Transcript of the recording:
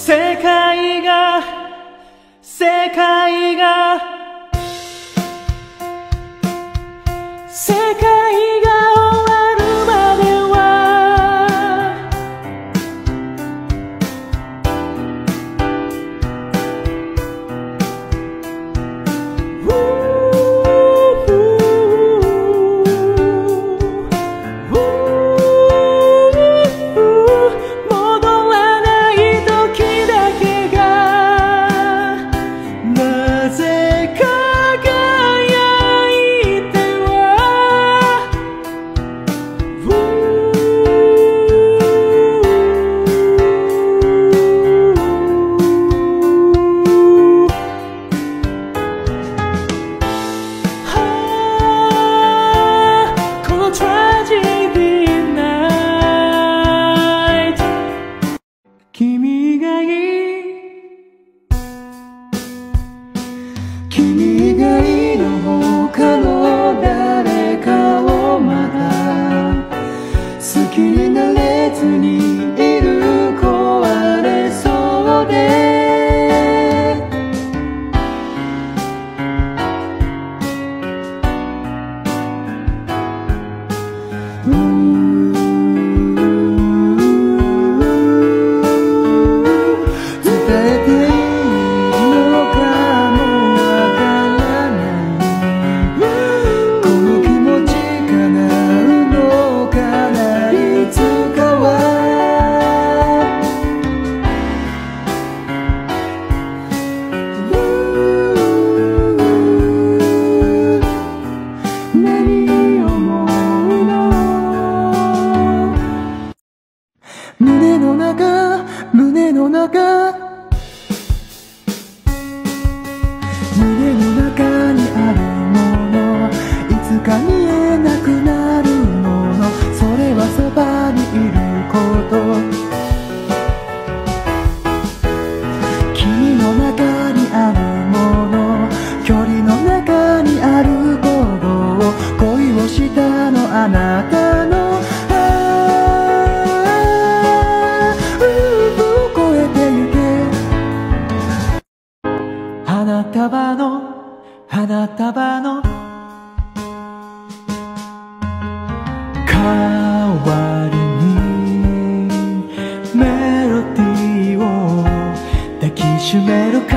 世界が世界が世界が終わるまでは君がいいの他の誰かをまだ好きになれずにいる壊れそうで伝えていいのかもわからないこの気持ち叶うのかないつかは何思うの胸の中胸の中胸の中にあるものいつか見えなくなるものそれはそばにいること君の中にあるもの距離の中にある午後恋をしたのあなたの超えてゆけ花束の花束の代わりにメロディーを抱きしめる